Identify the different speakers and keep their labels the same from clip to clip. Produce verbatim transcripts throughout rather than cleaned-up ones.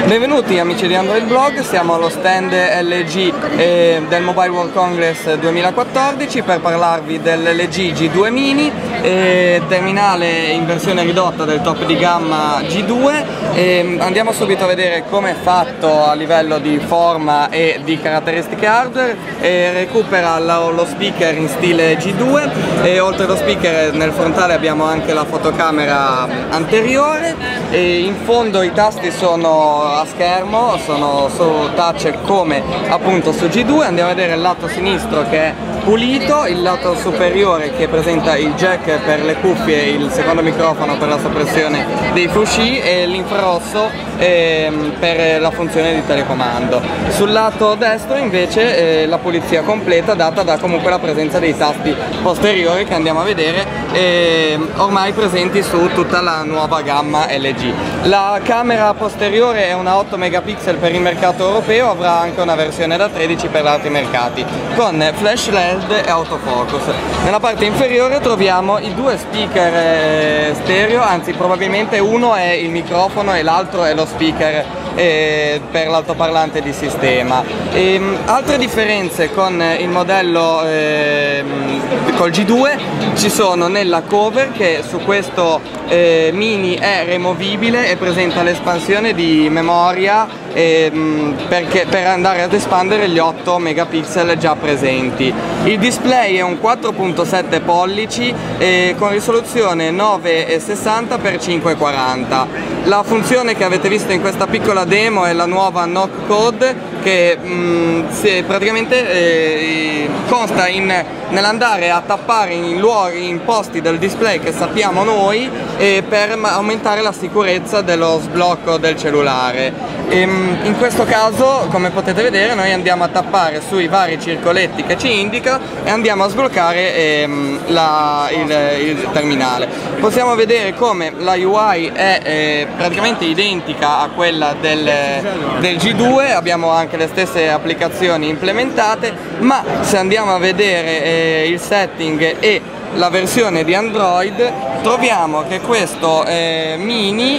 Speaker 1: Benvenuti amici di Android Blog, siamo allo stand L G eh, del Mobile World Congress duemilaquattordici per parlarvi dell'L G G due Mini, eh, terminale in versione ridotta del top di gamma G due. Eh, andiamo subito a vedere come è fatto a livello di forma e di caratteristiche hardware. Eh, recupera lo, lo speaker in stile G due e oltre allo speaker nel frontale abbiamo anche la fotocamera anteriore. E in fondo i tasti sono a schermo, sono su touch come appunto su G due. Andiamo a vedere il lato sinistro che è pulito, il lato superiore che presenta il jack per le cuffie, il secondo microfono per la soppressione dei frusci e l'infrarosso ehm, per la funzione di telecomando. Sul lato destro invece eh, la pulizia completa data da comunque la presenza dei tasti posteriori che andiamo a vedere eh, ormai presenti su tutta la nuova gamma L G. La camera posteriore è una otto megapixel per il mercato europeo, avrà anche una versione da tredici per altri mercati con flash L E D e autofocus. Nella parte inferiore troviamo i due speaker eh, stereo, anzi probabilmente uno è il microfono e l'altro è lo speaker eh, per l'altoparlante di sistema. E, mh, altre differenze con il modello eh, col G due ci sono nella cover, che su questo eh, Mini è removibile e presenta l'espansione di memoria eh, mh, perché, per andare ad espandere gli otto megapixel già presenti. Il display è un quattro virgola sette pollici eh, con risoluzione nove virgola sessanta per cinque virgola quaranta. La funzione che avete visto in questa piccola demo è la nuova knock code, che mh, si, praticamente eh, consta in, nell'andare a tappare in luoghi, in posti del display che sappiamo noi eh, per aumentare la sicurezza dello sblocco del cellulare. E, mh, in questo caso, come potete vedere, noi andiamo a tappare sui vari circoletti che ci indica e andiamo a sbloccare ehm, la, il, il terminale. Possiamo vedere come la U I è eh, praticamente identica a quella del, del G due, abbiamo anche le stesse applicazioni implementate, ma se andiamo a vedere eh, il setting e la versione di Android troviamo che questo eh, Mini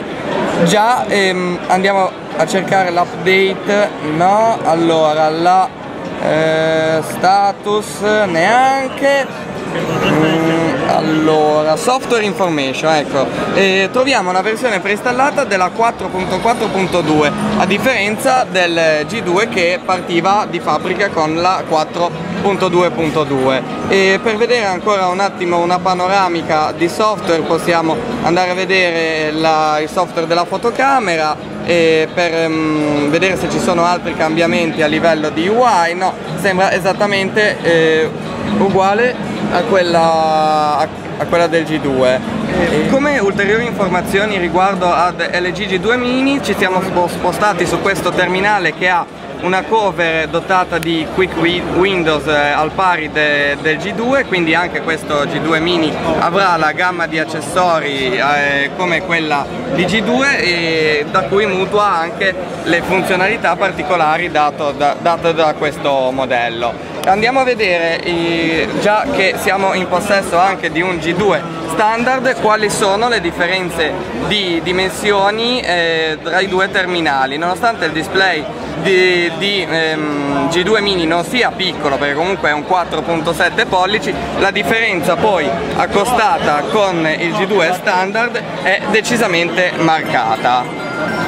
Speaker 1: già ehm, andiamo a cercare l'update, no, allora la eh, status neanche. Mm, allora, software information, ecco, e troviamo una versione preinstallata della quattro punto quattro punto due, a differenza del G due che partiva di fabbrica con la quattro punto due punto due. E per vedere ancora un attimo una panoramica di software possiamo andare a vedere la, il software della fotocamera e per um, vedere se ci sono altri cambiamenti a livello di U I. No, sembra esattamente eh, uguale a quella, a, a quella del G due. E come ulteriori informazioni riguardo ad L G G due Mini ci siamo spostati su questo terminale che ha una cover dotata di Quick Windows eh, al pari de, del G due, quindi anche questo G due Mini avrà la gamma di accessori eh, come quella di G due, e da cui mutua anche le funzionalità particolari dato da, date da questo modello. Andiamo a vedere, eh, già che siamo in possesso anche di un G due standard, quali sono le differenze di dimensioni eh, tra i due terminali. Nonostante il display di, di ehm, G due Mini non sia piccolo, perché comunque è un quattro virgola sette pollici, la differenza poi accostata con il G due standard è decisamente marcata.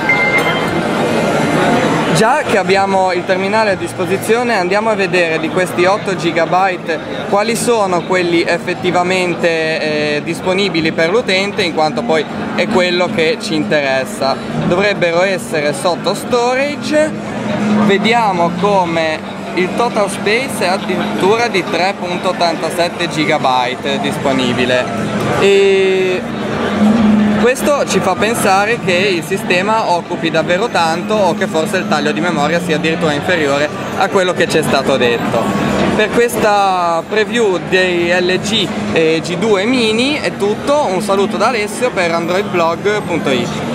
Speaker 1: Già che abbiamo il terminale a disposizione, andiamo a vedere di questi otto giga quali sono quelli effettivamente eh, disponibili per l'utente, in quanto poi è quello che ci interessa. Dovrebbero essere sotto storage. Vediamo come il total space è addirittura di tre virgola ottantasette giga disponibile. E questo ci fa pensare che il sistema occupi davvero tanto, o che forse il taglio di memoria sia addirittura inferiore a quello che ci è stato detto. Per questa preview dei L G G due Mini è tutto, un saluto da Alessio per android blog punto it.